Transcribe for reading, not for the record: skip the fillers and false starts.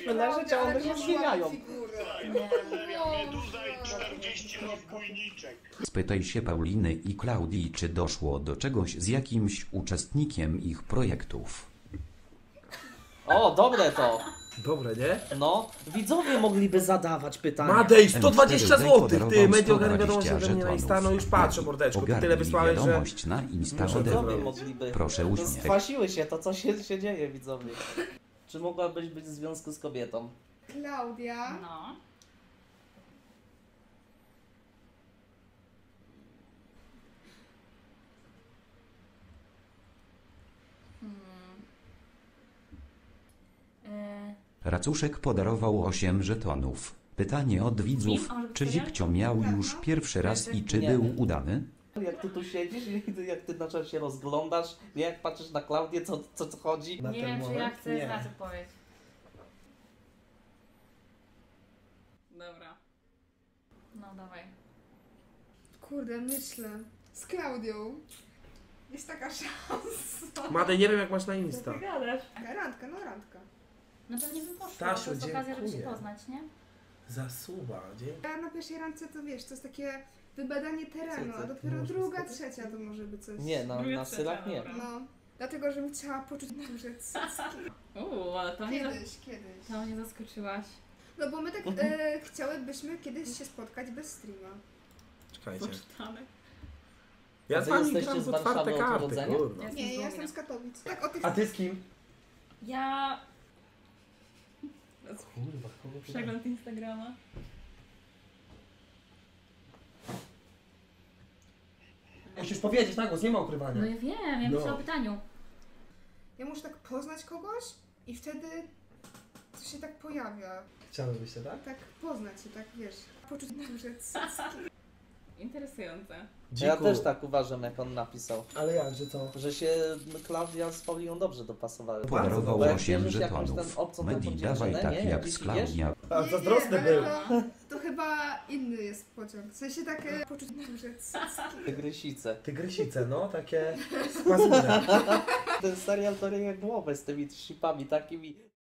powinniśmy leżeć, a one się zmieniają. Meduza i 40 rozbójniczek. Spytaj się Pauliny i Klaudii, czy doszło do czegoś z jakimś uczestnikiem ich projektów. O, dobre to. Dobre, nie? No, widzowie mogliby zadawać pytania. Madej, 120 M4 zł, ty, podarował Medio wiadomość 120 ode mnie na Insta, no już patrzę, mordeczku, ty tyle Ogarnij wysłałeś, że... wiadomość na Insta Muszę ode Widzowie mnie. mogliby. Proszę To uśmiech. Skwasiły się to, co się dzieje, widzowie. Czy mogłabyś być w związku z kobietą? Klaudia. No. Racuszek podarował 8 żetonów. Pytanie od widzów, czy Zipcio miał już pierwszy raz i czy Nie. był udany? Jak ty tu siedzisz i jak ty na czym się rozglądasz, nie jak patrzysz na Klaudię, co chodzi? Na Nie ten wiem, czy ja moment? chcę Nie. znać odpowiedź. Dobra. No dawaj. Kurde, myślę. Z Klaudią. Jest taka szansa. Madej, nie wiem jak masz na Insta. gadasz? Randka, no randka. No pewnie bym poszła, Stasiu, to jest okazja, żeby się dziękuję. poznać, nie? Zasuwa, dzięki. Ja na pierwszej randce to wiesz, to jest takie wybadanie terenu, Co ty? a dopiero Można druga, spotkać? trzecia to może być coś. Nie, na sylach nie. No, dlatego, żebym chciała poczuć duże cycki. Ale to mnie, Kiedyś. to mnie zaskoczyłaś. No bo my tak chciałybyśmy kiedyś się spotkać bez streama. Czekajcie. Poczytane. Ja A z wy wami jesteście gram z w otwarte Warszawy od karty, urodzenia? kurwa. Jestem Nie, z ja Łomina. jestem z Katowic. Tak, o tych... A ty z kim? Ja... Kurwa, kogo ty Przegląd Instagrama. Musisz powiedzieć na głos, nie ma No ukrywania. ja wiem, ja No. myślę o pytaniu. Ja muszę tak poznać kogoś i wtedy to się tak pojawia. Chciałybyście, tak? Tak poznać się, tak wiesz. Poczuć duże cycki. Interesujące. Ja też tak uważam, jak on napisał. Ale jak, że co? Że się Klaudia z Pauliną dobrze dopasowały. Podarował Bo jak 8 bierzesz jakąś żetonów. tam obcą Medi, tą dawaj dziewczynę, tak nie? jak Jakiś, z Klaudia. A zazdrosny był. To chyba inny jest pociąg. W sensie tak poczuć duże cycki. Tygrysice. Tygrysice, no, takie z pazurem. Ten serial to nie jak głowę z tymi shipami takimi.